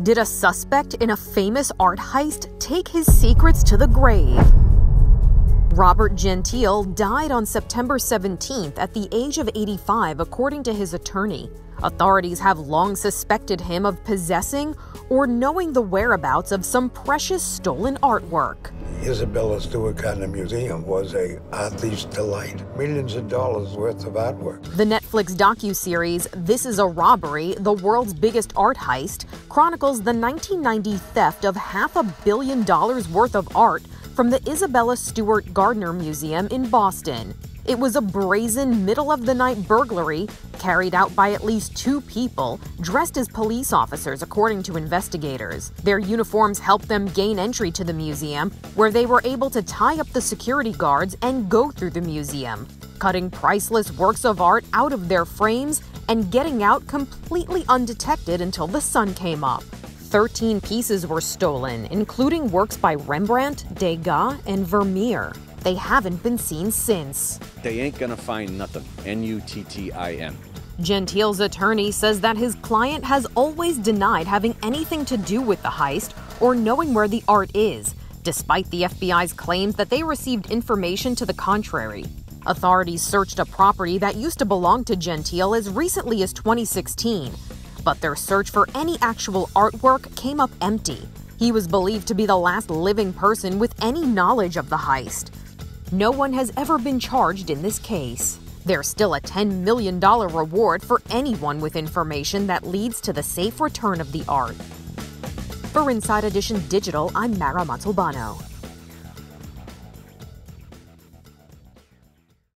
Did a suspect in a famous art heist take his secrets to the grave? Robert Gentile died on September 17th at the age of 85, according to his attorney. Authorities have long suspected him of possessing or knowing the whereabouts of some precious stolen artwork. Isabella Stewart Gardner Museum was a art thief's delight. Millions of dollars worth of artwork. The Netflix docuseries This Is a Robbery, the world's biggest art heist, chronicles the 1990 theft of $500 million worth of art from the Isabella Stewart Gardner Museum in Boston. It was a brazen, middle-of-the-night burglary carried out by at least two people dressed as police officers, according to investigators. Their uniforms helped them gain entry to the museum, where they were able to tie up the security guards and go through the museum, cutting priceless works of art out of their frames and getting out completely undetected until the sun came up. 13 pieces were stolen, including works by Rembrandt, Degas, and Vermeer. They haven't been seen since. They ain't gonna find nothing. N-U-T-T-I-M. Gentile's attorney says that his client has always denied having anything to do with the heist or knowing where the art is, despite the FBI's claims that they received information to the contrary. Authorities searched a property that used to belong to Gentile as recently as 2016, but their search for any actual artwork came up empty. He was believed to be the last living person with any knowledge of the heist. No one has ever been charged in this case. There's still a $10 million reward for anyone with information that leads to the safe return of the art. For Inside Edition Digital, I'm Montalbano.